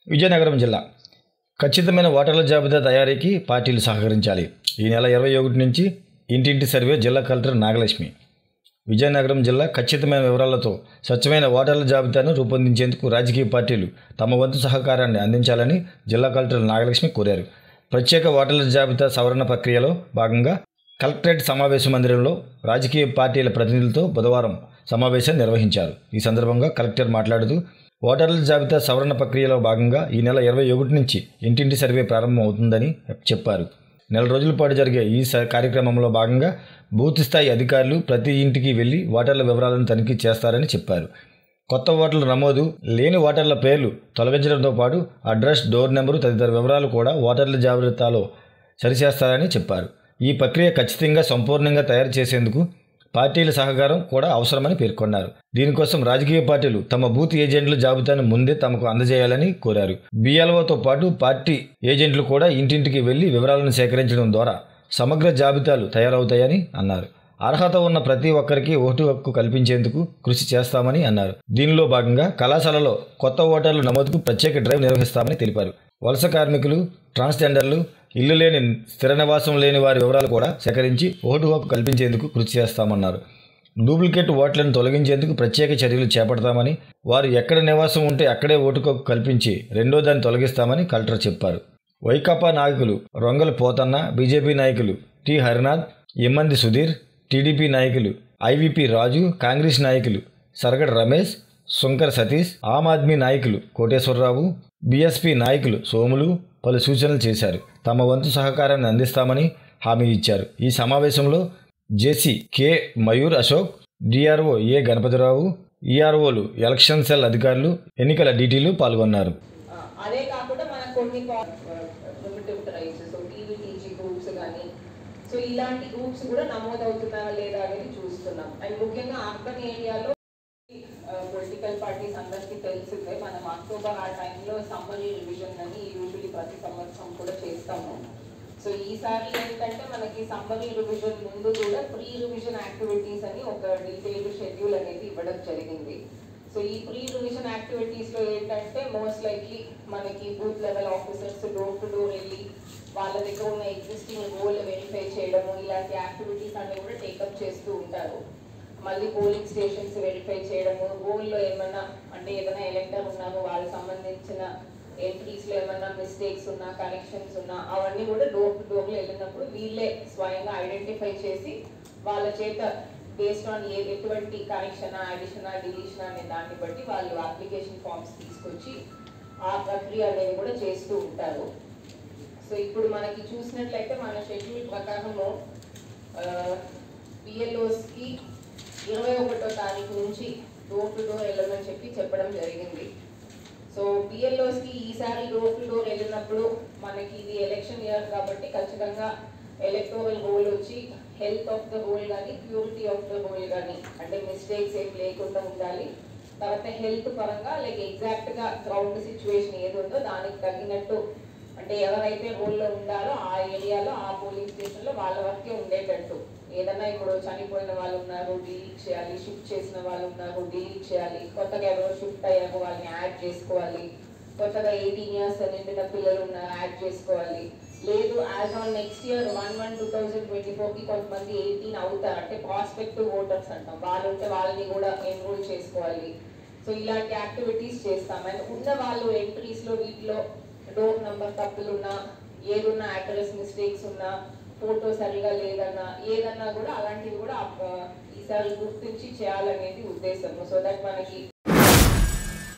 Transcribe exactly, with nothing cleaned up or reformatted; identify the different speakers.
Speaker 1: విజయనగరం జిల్లా ఖచ్చితమైన ఓటర్ల జాబితా తయారీకి పార్టీలు సహకరించాలి. ఈ నెల ఇరవై ఒకటి నుంచి ఇంటింటి సర్వే జిల్లా కలెక్టర్ నాగలక్ష్మి. విజయనగరం జిల్లా ఖచ్చితమైన వివరాలతో స్వచ్ఛమైన ఓటర్ల జాబితాను రూపొందించేందుకు రాజకీయ పార్టీలు తమ వంతు సహకారాన్ని అందించాలని జిల్లా కలెక్టర్ నాగలక్ష్మి కోరారు. ప్రత్యేక ఓటర్ల జాబితా సవరణ ప్రక్రియలో భాగంగా కలెక్టరేట్ సమావేశ మందిరంలో రాజకీయ పార్టీల ప్రతినిధులతో బుధవారం సమావేశం నిర్వహించారు. ఈ సందర్భంగా కలెక్టర్ మాట్లాడుతూ ఓటర్ల జాబితా సవరణ ప్రక్రియలో భాగంగా ఈ నెల ఇరవై ఒకటి నుంచి ఇంటింటి సర్వే ప్రారంభం అవుతుందని చెప్పారు. నెల రోజుల పాటు జరిగే ఈ కార్యక్రమంలో భాగంగా బూత్ స్థాయి అధికారులు ప్రతి ఇంటికి వెళ్లి ఓటర్ల వివరాలను తనిఖీ చేస్తారని చెప్పారు. కొత్త ఓటర్ల నమోదు, లేని ఓటర్ల పేర్లు తొలగించడంతో పాటు అడ్రస్, డోర్ నెంబరు తదితర వివరాలు కూడా ఓటర్ల జాబితాలో సరిచేస్తారని చెప్పారు. ఈ ప్రక్రియ ఖచ్చితంగా సంపూర్ణంగా తయారు చేసేందుకు పార్టీల సహకారం కూడా అవసరమని పేర్కొన్నారు. దీనికోసం రాజకీయ పార్టీలు తమ బూత్ ఏజెంట్ల జాబితాను ముందే తమకు అందజేయాలని కోరారు. బిఎల్ఓతో పాటు పార్టీ ఏజెంట్లు కూడా ఇంటింటికి వెళ్లి వివరాలను సేకరించడం ద్వారా సమగ్ర జాబితాలు తయారవుతాయని అన్నారు. అర్హత ఉన్న ప్రతి ఒక్కరికి ఓటు హక్కు కల్పించేందుకు కృషి చేస్తామని అన్నారు. దీనిలో భాగంగా కళాశాలలో కొత్త ఓటర్ల నమోదుకు ప్రత్యేక డ్రైవ్ నిర్వహిస్తామని తెలిపారు. వలస కార్మికులు, ట్రాన్స్జెండర్లు, ఇల్లు లేని, స్థిర నివాసం లేని వారి వివరాలు కూడా సేకరించి ఓటు హక్కు కల్పించేందుకు కృషి చేస్తామన్నారు. డూప్లికేట్ ఓట్లను తొలగించేందుకు ప్రత్యేక చర్యలు చేపడతామని, వారు ఎక్కడ నివాసం ఉంటే అక్కడే ఓటు హక్కు కల్పించి రెండో దాన్ని తొలగిస్తామని కలెక్టర్ చెప్పారు. వైకాపా నాయకులు రొంగల పోతన్న, బీజేపీ నాయకులు టి హరినాథ్, ఎమ్మంది సుధీర్, టీడీపీ నాయకులు ఐవీపీ రాజు, కాంగ్రెస్ నాయకులు సరగడ రమేష్, శంకర్ సతీష్, ఆమ్ ఆద్మీ నాయకులు కోటేశ్వరరావు, బీఎస్పీ నాయకులు సోములు పలు సూచనలు చేశారు. తమ వంతు సహకారాన్ని అందిస్తామని హామీ ఇచ్చారు. ఈ సమావేశంలో JC K Mayur Ashok, DRO A Ganapathirao, ఈఆర్ఓలు, ఎలక్షన్ సెల్ అధికారులు, ఎన్నికల డీటీలు పాల్గొన్నారు.
Speaker 2: అదే కాకుండా మనకు కొన్ని గ్రూప్స్ కానీ సో ఇలాంటి గ్రూప్స్ కూడా నమోదవుతున్నారా లేదా అనేది చూస్తున్నాం. అండ్ ముఖ్యంగా అర్బన్ ఏరియాలో పొలిటికల్ పార్టీస్ అందరికీ తెలిసిందే. మనం అక్టోబర్ ఆ టైంలో సమ్మరీ రివిజన్ అని యూజువలీ ప్రతి సంవత్సరం కూడా చేస్తాము. సో ఈసారి ఏంటంటే మనకి సమ్మరీ రివిజన్ ముందు కూడా ప్రీ రివిజన్ యాక్టివిటీస్ అని ఒక డీటెయిల్డ్ షెడ్యూల్ అనేది ఇవ్వడం జరిగింది. సో ఈ ప్రీ రివిజన్ యాక్టివిటీస్లో ఏంటంటే మోస్ట్ లైక్లీ మనకి booth level officers door to door వెళ్ళి వాళ్ళ దగ్గర ఉన్న ఎగ్జిస్టింగ్ రోల్ వెరిఫై చేయడము, ఇలాంటి యాక్టివిటీస్ అన్ని కూడా టేకప్ చేస్తూ ఉంటారు. మళ్ళీ పోలింగ్ స్టేషన్స్ వెరిఫై చేయడము, రోల్లో ఏమన్నా అంటే ఏదైనా ఎలక్టర్ ఉన్నారో వాళ్ళకి సంబంధించిన ఎంట్రీస్లో ఏమన్నా మిస్టేక్స్ ఉన్నా, కరెక్షన్స్ ఉన్నా అవన్నీ కూడా డోర్ టు డోర్లో వెళ్ళినప్పుడు వీళ్ళే స్వయంగా ఐడెంటిఫై చేసి వాళ్ళ చేత బేస్డ్ ఆన్ ఏ ఎటువంటి కరెక్షనా, అడిషనా, డిలీషనా అనే దాన్ని బట్టి వాళ్ళు అప్లికేషన్ ఫామ్స్ తీసుకొచ్చి ఆ ప్రక్రియ అనేది కూడా చేస్తూ ఉంటారు. సో ఇప్పుడు మనకి చూసినట్లయితే మన షెడ్యూల్ ప్రకారము బిఎల్ఓస్కి ఇరవై ఒకటో తారీఖు నుంచి డోర్ టు డోర్ వెళ్ళమని చెప్పి చెప్పడం జరిగింది. సో బిఎల్ఓస్కి ఈసారి డోర్ టు డోర్ వెళ్ళినప్పుడు మనకి ఇది ఎలక్షన్ ఇయర్ కాబట్టి ఖచ్చితంగా ఎలక్టోరల్ రోల్ వచ్చి హెల్త్ ఆఫ్ ద రోల్ కానీ, ప్యూరిటీ ఆఫ్ ద రోల్ కానీ అంటే మిస్టేక్స్ ఏం లేకుండా ఉండాలి. తర్వాత హెల్త్ పరంగా లైక్ ఎగ్జాక్ట్గా గ్రౌండ్ సిచ్యువేషన్ ఏది ఉందో దానికి తగినట్టు అంటే ఎవరైతే రోల్లో ఉండారో ఆ ఏరియాలో ఆ పోలింగ్ స్టేషన్లో వాళ్ళ వరకే ఉండేటట్టు, ఏదన్నా ఇప్పుడు చనిపోయిన వాళ్ళు ఉన్నారు డిలీట్ చేయాలి, షిఫ్ట్ చేసిన వాళ్ళు ఉన్నారు డిలీట్ చేయాలి, కొత్తగా ఎవరో షిఫ్ట్ అయ్యారో వాళ్ళని యాడ్ చేసుకోవాలి, కొత్తగా ఎయిటీన్ ఇయర్స్ నిండిన పిల్లలు ఉన్నారు యాడ్ చేసుకోవాలి. లేదు as on next year one one two thousand twenty ఫోర్కి కొంతమంది ఎయిటీన్ అవుతారు అంటే ప్రాస్పెక్టివ్ ఓటర్స్ అంటాం, వాళ్ళు ఉంటే వాళ్ళని కూడా ఎన్రోల్ చేసుకోవాలి. సో ఇలాంటి యాక్టివిటీస్ చేస్తాం. అండ్ ఉన్న వాళ్ళు ఎంట్రీస్లో వీటిలో డోర్ నెంబర్ తప్పులు ఉన్నా, ఏదున్నా అడ్రస్ మిస్టేక్స్ ఉన్నా, ఫోటో సరిగా లేదన్నా ఏదన్నా కూడా అలాంటివి కూడా ఈసారి గుర్తించి చేయాలనేది ఉద్దేశము. సో దట్ మనకి